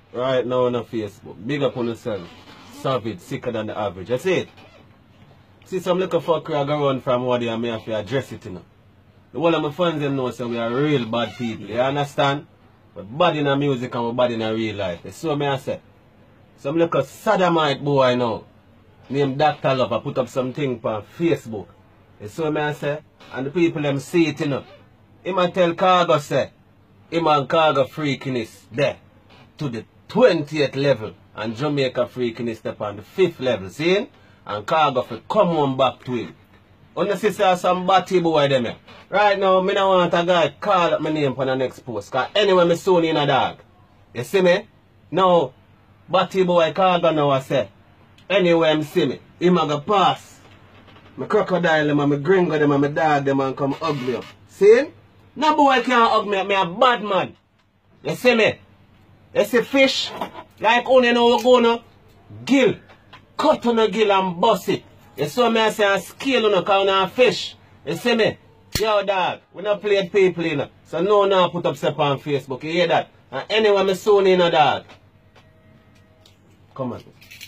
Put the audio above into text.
right now on Facebook. Big up on yourself. Savage, sicker than the average. That's it. See some little fucker I go run from what and me have to address it, you know. The whole of my friends them know so we are real bad people. You understand? But bad in the music and we bad in the real life. That's what I say. Some little sodomite boy now. Named Dr. Love. I put up something on Facebook. That's what I say. And the people them see it, you know. Him a tell Khago say. Him and Khago freakiness there. To the 20th level. And Jamaica freakiness step on the 5th level. See? And Khago for come on back to him. On the sister some batty boy them here. Right now, me don't want a guy call up my name for the next post. Cause anyway, me soon in a dog. You see me? Now, batty boy Khago now I say. Anyway, I see me. Him a go pass. My crocodile them and my gringo them and my dog them and come hug me up. See? No boy can't hug me up. Me a bad man. You see me? You see fish? Like only know we gonna gill. Cut on the gill and bust it. You saw me I say a scale on the count of fish. You see me? Yo dog, we not played people you know. So no now put up stuff on Facebook. You hear that? And anyway, me soon in a dog. Come on.